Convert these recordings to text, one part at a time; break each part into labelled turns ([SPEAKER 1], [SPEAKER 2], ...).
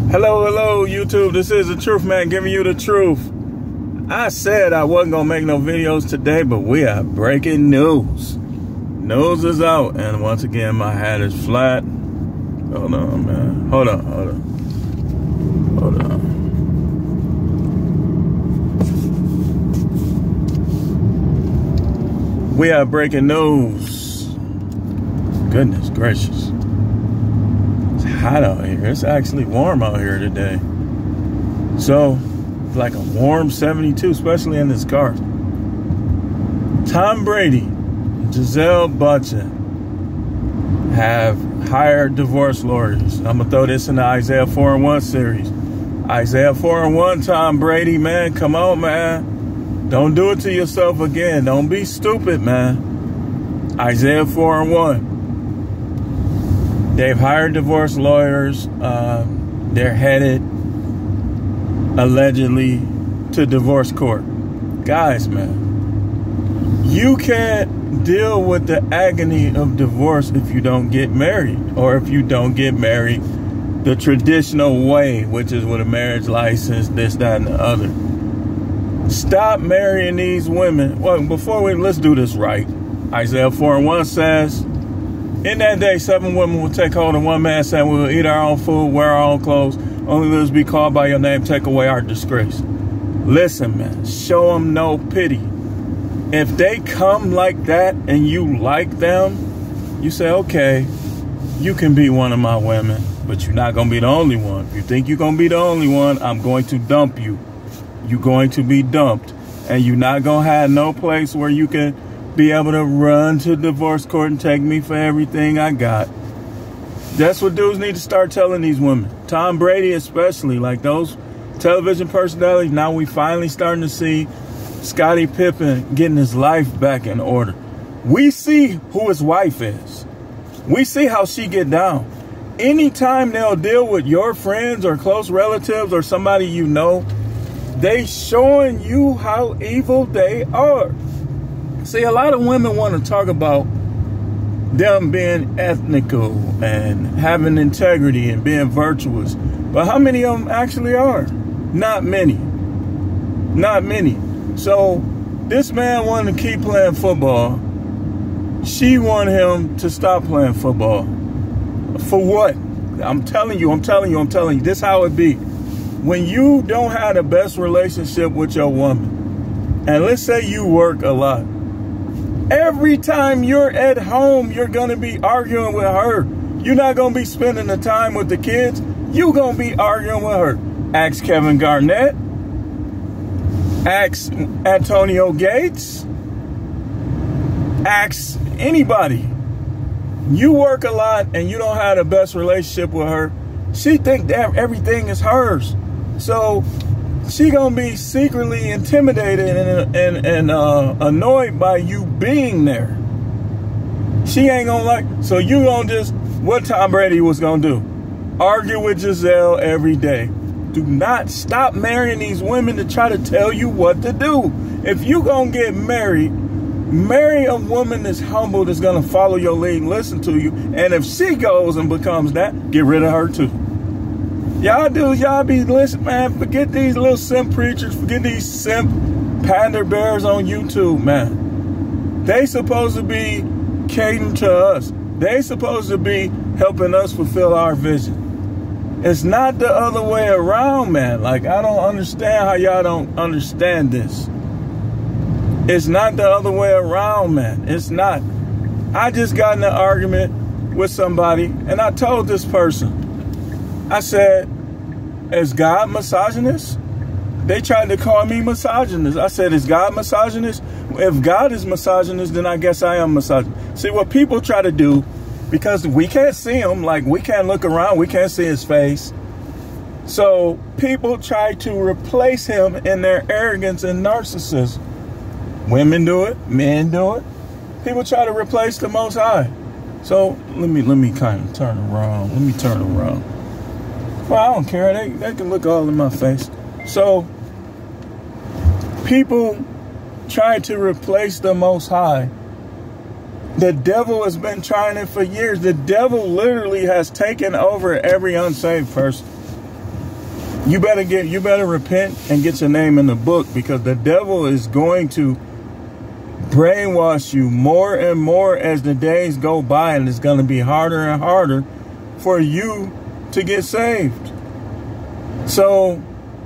[SPEAKER 1] Hello, YouTube. This is the Truth Man giving you the truth. I said I wasn't going to make no videos today, but we have breaking news. News is out, and once again, my hat is flat. Hold on, man. Hold on. We have breaking news. Goodness gracious. It's hot out here. It's actually warm out here today. So, it's like a warm 72, especially in this car. Tom Brady and Gisele Bündchen have hired divorce lawyers. I'm going to throw this in the Isaiah 4:1 series. Isaiah 4:1, Tom Brady, man. Come on, man. Don't do it to yourself again. Don't be stupid, man. Isaiah 4:1. They've hired divorce lawyers. They're headed, allegedly, to divorce court. Guys, man, you can't deal with the agony of divorce if you don't get married, or if you don't get married the traditional way, which is with a marriage license, this, that, and the other. Stop marrying these women. Well, let's do this right. Isaiah 4:1 says, in that day, 7 women will take hold of one man, saying, we will eat our own food, wear our own clothes, only let us be called by your name, take away our disgrace. Listen, man, show them no pity. If they come like that and you like them, you say, okay, you can be one of my women, but you're not going to be the only one. If you think you're going to be the only one, I'm going to dump you. You're going to be dumped, and you're not going to have no place where you can be able to run to divorce court and take me for everything I got. That's what dudes need to start telling these women. Tom Brady especially, like those television personalities. Now we finally starting to see Scottie Pippen getting his life back in order. We see who his wife is. We see how she get down. Anytime they'll deal with your friends or close relatives or somebody you know, they showing you how evil they are. See, a lot of women want to talk about them being ethical and having integrity and being virtuous. But how many of them actually are? Not many. Not many. So this man wanted to keep playing football. She wanted him to stop playing football. For what? I'm telling you. This how it be. When you don't have the best relationship with your woman, and let's say you work a lot, every time you're at home, you're going to be arguing with her. You're not going to be spending the time with the kids. You're going to be arguing with her. Ask Kevin Garnett. Ask Antonio Gates. Ask anybody. You work a lot and you don't have the best relationship with her. She think that everything is hers. So she gonna be secretly intimidated and annoyed by you being there. She ain't gonna like. So you gonna just, what Tom Brady was gonna do? Argue with Gisele every day. Do not stop marrying these women to try to tell you what to do. If you gonna get married, marry a woman that's humble, that's gonna follow your lead and listen to you. And if she goes and becomes that, get rid of her too. Y'all be listening, man. Forget these little simp preachers. Forget these simp pander bears on YouTube, man. They supposed to be catering to us. They supposed to be helping us fulfill our vision. It's not the other way around, man. Like, I don't understand how y'all don't understand this. It's not the other way around, man. It's not. I just got in an argument with somebody, and I told this person, I said, is God misogynist? They tried to call me misogynist. I said, is God misogynist? If God is misogynist, then I guess I am misogynist. See, what people try to do, because we can't see him, like we can't look around, we can't see his face. So people try to replace him in their arrogance and narcissism. Women do it, men do it. People try to replace the Most High. So let me kind of turn around. Let me turn around. Well, I don't care. They can look all in my face. So people try to replace the Most High. The devil has been trying it for years. The devil literally has taken over every unsaved person. You better repent and get your name in the book, because the devil is going to brainwash you more and more as the days go by, and it's going to be harder and harder for you to get saved. So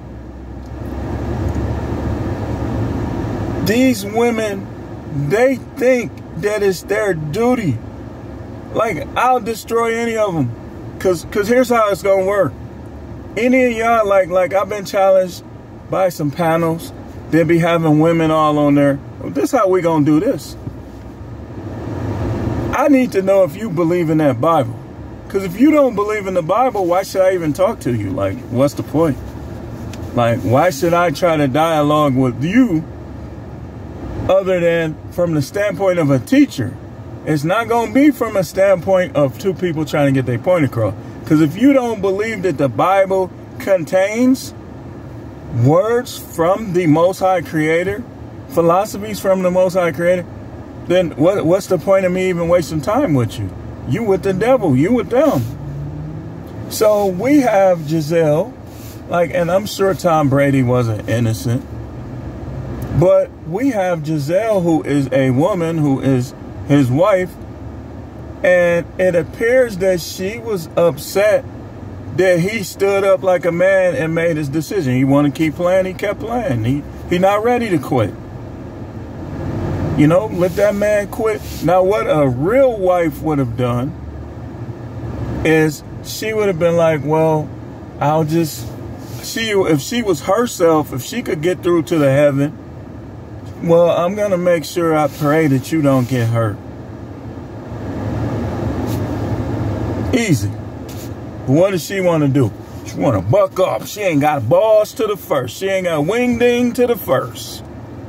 [SPEAKER 1] these women, they think that it's their duty. Like, I'll destroy any of them. Cause here's how it's gonna work. Any of y'all, like I've been challenged by some panels. They'll be having women all on there. This is how we gonna do this. I need to know if you believe in that Bible. Because if you don't believe in the Bible, why should I even talk to you? Like, what's the point? Like, why should I try to dialogue with you other than from the standpoint of a teacher? It's not going to be from a standpoint of two people trying to get their point across. Because if you don't believe that the Bible contains words from the Most High Creator, philosophies from the Most High Creator, then what's the point of me even wasting time with you? You with the devil, you with them. So we have Giselle, and I'm sure Tom Brady wasn't innocent, but we have Giselle, who is a woman, who is his wife, and it appears that she was upset that he stood up like a man and made his decision. He wanted to keep playing, he kept playing. He not ready to quit. You know, let that man quit. Now, what a real wife would have done is she would have been like, well, if she was herself, if she could get through to the heaven, well, I'm going to make sure I pray that you don't get hurt. Easy. But what does she want to do? She want to buck up. She ain't got balls to the first. She ain't got wing ding to the first.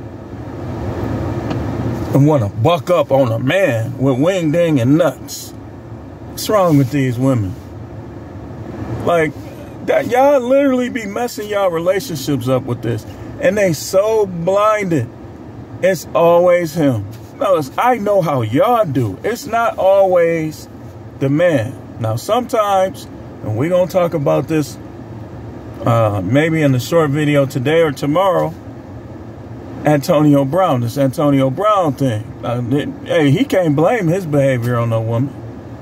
[SPEAKER 1] And want to buck up on a man with wing ding and nuts. What's wrong with these women? Like, that, y'all literally be messing y'all relationships up with this. And they so blinded. It's always him. Fellas, I know how y'all do. It's not always the man. Now, sometimes, and we're going to talk about this maybe in a short video today or tomorrow, Antonio Brown, this Antonio Brown thing. Hey, he can't blame his behavior on no woman.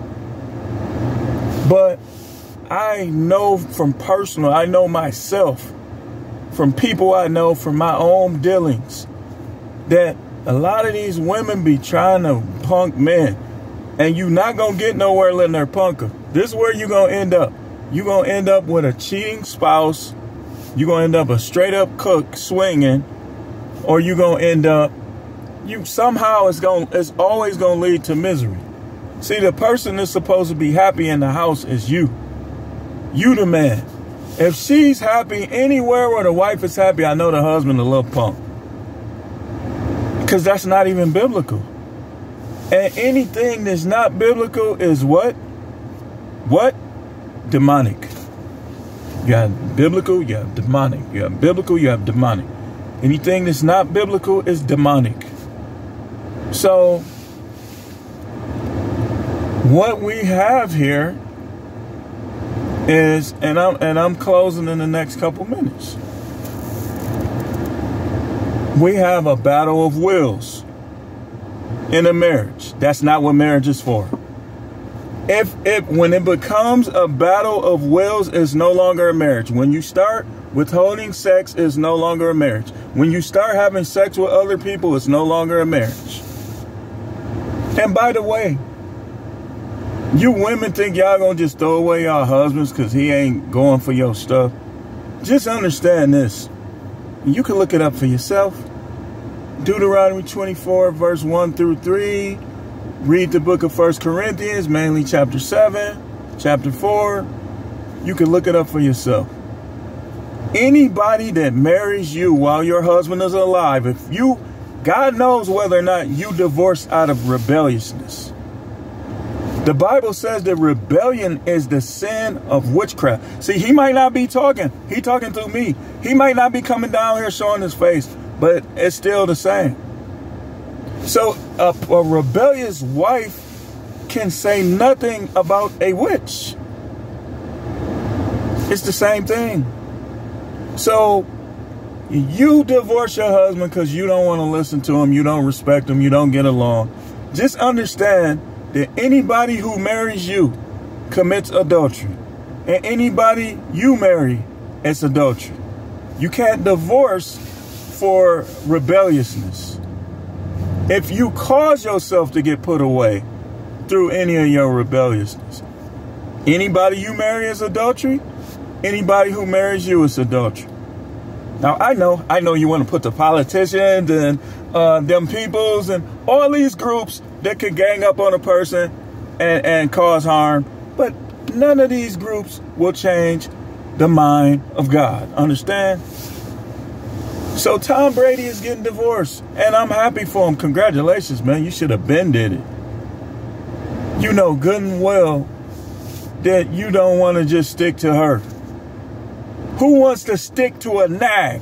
[SPEAKER 1] But I know I know myself, from people I know, from my own dealings, that a lot of these women be trying to punk men. And you're not going to get nowhere letting her punk her. This is where you're going to end up. You're going to end up with a cheating spouse. You're going to end up a straight up cook swinging. Or you're going to end up, somehow it's always going to lead to misery. See, the person that's supposed to be happy in the house is you. You the man. If she's happy anywhere where the wife is happy, I know the husband a little punk. Because that's not even biblical. And anything that's not biblical is what? What? Demonic. You have biblical, you have demonic. You have biblical, you have demonic. Anything that's not biblical is demonic. So, what we have here is, and I'm closing in the next couple minutes. We have a battle of wills in a marriage. That's not what marriage is for. When it becomes a battle of wills, it's no longer a marriage. When you start withholding sex, it's no longer a marriage. When you start having sex with other people, it's no longer a marriage. And by the way, you women think y'all gonna just throw away y'all husbands because he ain't going for your stuff. Just understand this. You can look it up for yourself. Deuteronomy 24, verse 1 through 3. Read the book of 1 Corinthians, mainly chapter 7, chapter 4. You can look it up for yourself. Anybody that marries you while your husband is alive, God knows whether or not you divorced out of rebelliousness. The Bible says that rebellion is the sin of witchcraft. See, he might not be talking. He talking through me. He might not be coming down here showing his face, but it's still the same. So a rebellious wife can say nothing about a witch. It's the same thing. So you divorce your husband because you don't want to listen to him, you don't respect him, you don't get along. Just understand that anybody who marries you commits adultery. And anybody you marry, it's adultery. You can't divorce for rebelliousness. If you cause yourself to get put away through any of your rebelliousness, anybody you marry is adultery. Anybody who marries you is adultery. Now, I know you want to put the politicians and them peoples and all these groups that could gang up on a person and cause harm, but none of these groups will change the mind of God. Understand? So Tom Brady is getting divorced, and I'm happy for him. Congratulations, man. You should have been did it. You know good and well that you don't want to just stick to her. Who wants to stick to a nag?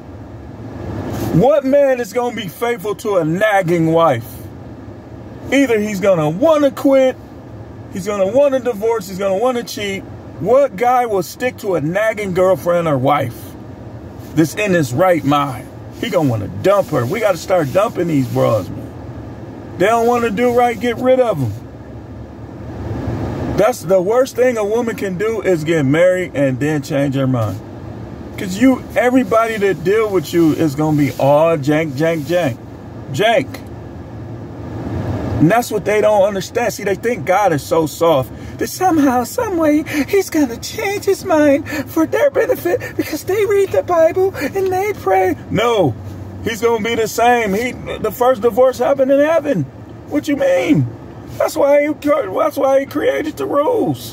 [SPEAKER 1] What man is going to be faithful to a nagging wife? Either he's going to want to quit, he's going to want to divorce, he's going to want to cheat. What guy will stick to a nagging girlfriend or wife that's in his right mind? He going to want to dump her. We got to start dumping these bras, man. They don't want to do right, get rid of them. That's the worst thing a woman can do, is get married and then change her mind. Because everybody that deal with you is going to be all jank, jank, jank. Jank. And that's what they don't understand. See, they think God is so soft that somehow, some way, he's going to change his mind for their benefit because they read the Bible and they pray. No, he's going to be the same. The first divorce happened in heaven. What you mean? That's why he created the rules.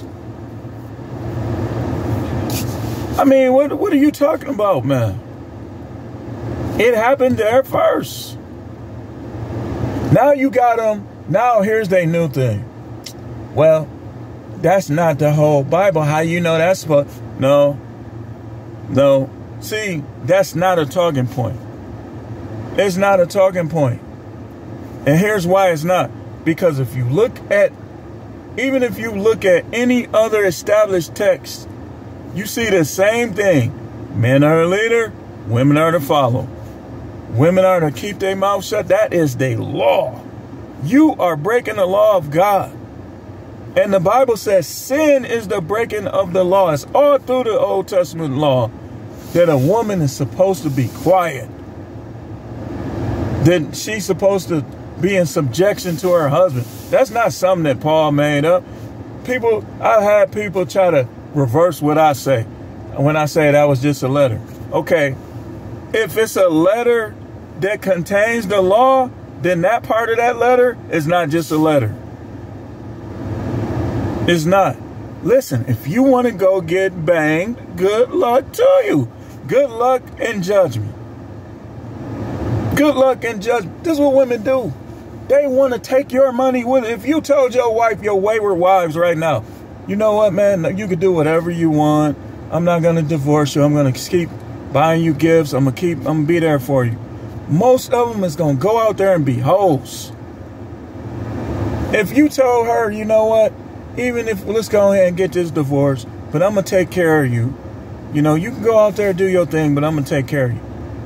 [SPEAKER 1] I mean, what are you talking about, man? It happened there first. Now you got them. Now here's their new thing. Well, that's not the whole Bible. How you know that's supposed? No. See, that's not a talking point. It's not a talking point. And here's why it's not. Because if you look at any other established text, you see the same thing. Men are the leader, women are to follow. Women are to keep their mouth shut. That is the law. You are breaking the law of God. And the Bible says sin is the breaking of the law. It's all through the Old Testament law that a woman is supposed to be quiet. That she's supposed to be in subjection to her husband. That's not something that Paul made up. I've had people try to reverse what I say when I say that was just a letter. Okay, if it's a letter that contains the law, then that part of that letter is not just a letter. It's not. Listen, if you want to go get banged, good luck to you. Good luck in judgment. Good luck in judgment. This is what women do. They want to take your money with it. If you told your wife, your wayward wives right now, you know what, man, you can do whatever you want. I'm not going to divorce you. I'm going to keep buying you gifts. I'm going to be there for you. Most of them is going to go out there and be hoes. If you told her, you know what, let's go ahead and get this divorce, but I'm going to take care of you. You know, you can go out there and do your thing, but I'm going to take care of you.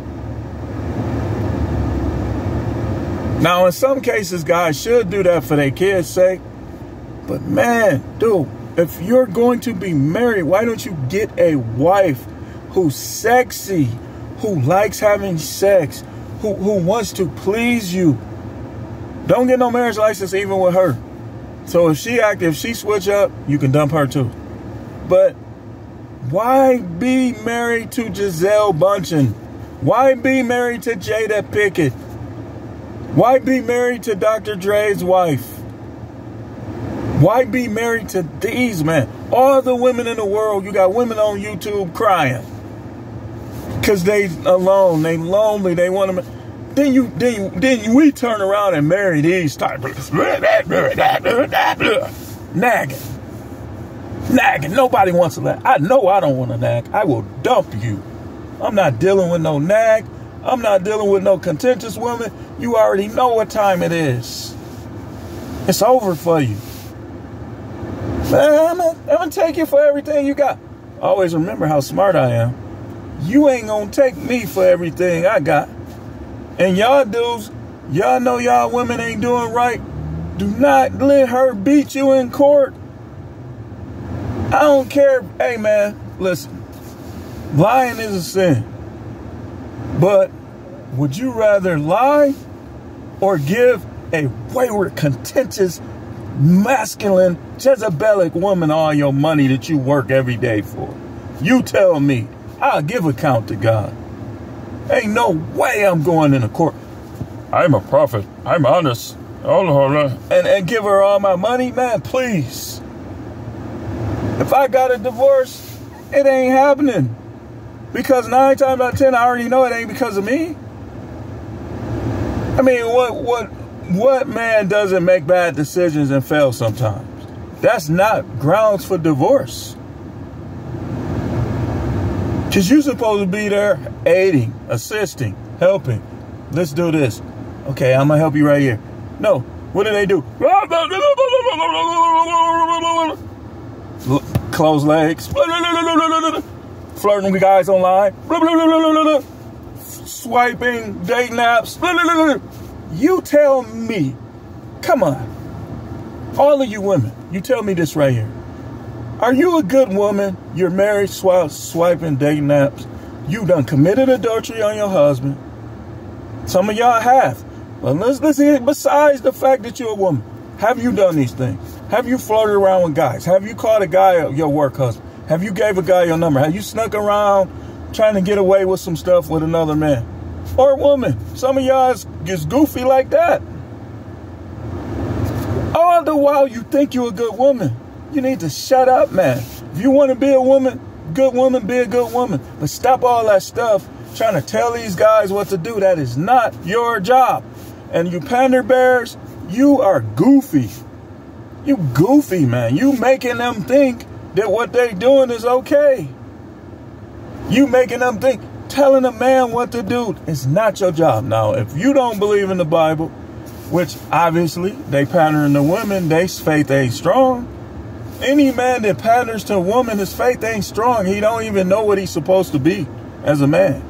[SPEAKER 1] Now, in some cases, guys should do that for their kids' sake. But man, dude, if you're going to be married, why don't you get a wife who's sexy, who likes having sex, who wants to please you? Don't get no marriage license even with her. So if she switch up, you can dump her too. But why be married to Gisele Bündchen? Why be married to Jada Pinkett? Why be married to Dr. Dre's wife? Why be married to these men? All the women in the world, you got women on YouTube crying because they alone, they lonely, they want to. Then we turn around and marry these type of nagging. Nobody wants to nag. I know I don't want to nag. I will dump you. I'm not dealing with no nag. I'm not dealing with no contentious woman. You already know what time it is. It's over for you. Man, I'm gonna take you for everything you got. Always remember how smart I am. you ain't gonna take me for everything I got. And y'all dudes, y'all know y'all women ain't doing right. Do not let her beat you in court. I don't care. Hey, man, listen. Lying is a sin. But would you rather lie or give a wayward, contentious, masculine, Jezebelic woman all your money that you work every day for? You tell me. I'll give account to God. Ain't no way I'm going in a court. I'm a prophet. I'm honest. And give her all my money? Man, please. If I got a divorce, it ain't happening. Because 9 times out of 10, I already know it ain't because of me. I mean, what man doesn't make bad decisions and fail sometimes? That's not grounds for divorce. Because you're supposed to be there aiding, assisting, helping. Let's do this. Okay, I'm going to help you right here. No, what do they do? Close legs. Flirting with guys online. Swiping, dating apps. You tell me. Come on. All of you women, you tell me this right here. Are you a good woman? You're married, swiping, dating apps. You done committed adultery on your husband. Some of y'all have. But let's hear it. Besides the fact that you're a woman, have you done these things? Have you flirted around with guys? Have you called a guy your work husband? Have you gave a guy your number? Have you snuck around trying to get away with some stuff with another man? Or a woman? Some of y'all is goofy like that. All the while you think you're a good woman. You need to shut up, man. If you want to be a woman, good woman, be a good woman. But stop all that stuff trying to tell these guys what to do. That is not your job. And you pander bears, you are goofy. You goofy, man. You making them think that what they doing is okay. You making them think telling a man what to do is not your job. Now, if you don't believe in the Bible, which obviously they pandering to women, their faith ain't strong. Any man that panders to a woman, his faith ain't strong. He don't even know what he's supposed to be as a man.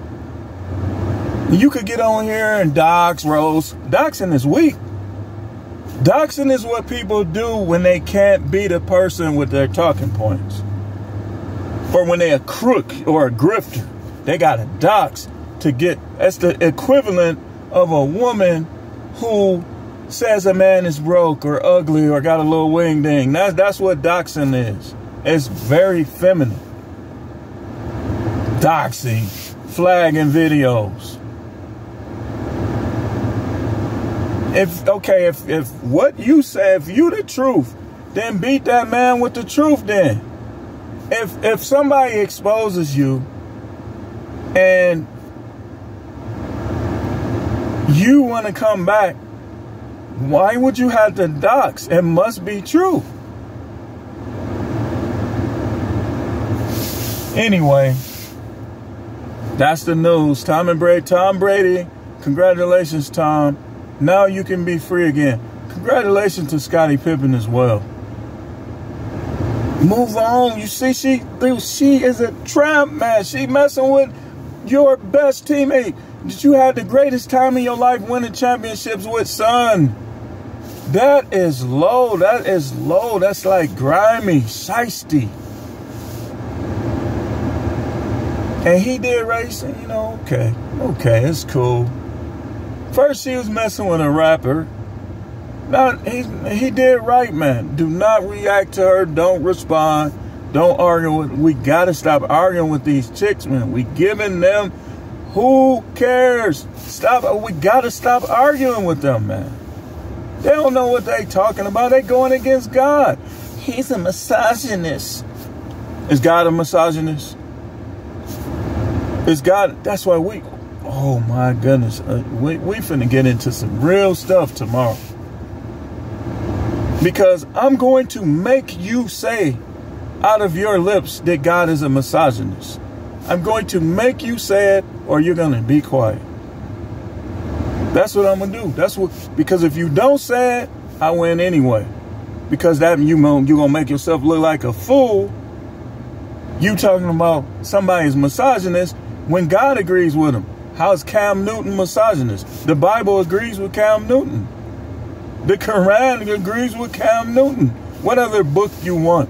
[SPEAKER 1] You could get on here and dox, roast. Doxing is weak. Doxing is what people do when they can't beat a person with their talking points. Or when they're a crook or a grifter. They got to dox to get... That's the equivalent of a woman who says a man is broke or ugly or got a little wing ding. That's what doxing is. It's very feminine. Doxing, flagging videos. If what you say, if you the truth, then beat that man with the truth then. If somebody exposes you and you want to come back, why would you have to dox? It must be true. Anyway, that's the news. Tom Brady, congratulations, Tom. Now you can be free again. Congratulations to Scottie Pippen as well. Move on. You see, she is a tramp, man. She messing with your best teammate that you had the greatest time in your life winning championships with, son. That is low. That is low. That's like grimy, shiesty. And he did racing, you know, okay, it's cool. First he was messing with a rapper. Now, he did right, man. Do not react to her. Don't respond. Don't argue with. We got to stop arguing with these chicks, man. We giving them. Who cares? Stop. We got to stop arguing with them, man. They don't know what they talking about. They going against God. He's a misogynist. Is God a misogynist? Is God? That's why we. Oh my goodness. We finna get into some real stuff tomorrow. Because I'm going to make you say out of your lips that God is a misogynist. I'm going to make you say it, or you're going to be quiet. That's what I'm going to do. That's what, because if you don't say it, I win anyway. Because that you're going to make yourself look like a fool. You talking about somebody's misogynist when God agrees with him. How's Cam Newton misogynist? The Bible agrees with Cam Newton. The Quran agrees with Cam Newton. What other book you want?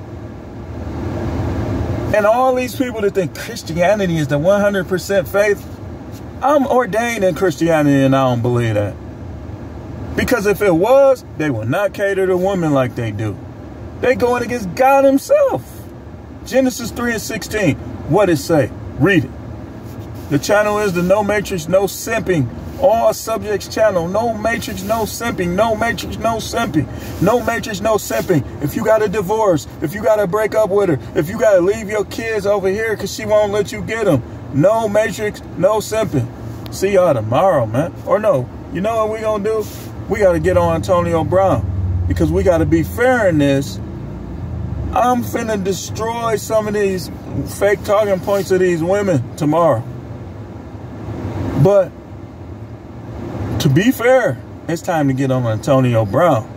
[SPEAKER 1] And all these people that think Christianity is the 100% faith, I'm ordained in Christianity and I don't believe that. Because if it was, they would not cater to women like they do. They going against God himself. Genesis 3:16. What it say? Read it. The channel is the No Matrix, No Simping. All subjects channel. No matrix, no simping. No matrix, no simping. No matrix, no simping. If you got a divorce, if you got to break up with her, if you got to leave your kids over here because she won't let you get them. No matrix, no simping. See y'all tomorrow, man. Or no, you know what we going to do? We got to get on Antonio Brown because we got to be fair in this. I'm finna destroy some of these fake talking points of these women tomorrow. But to be fair, it's time to get on Antonio Brown.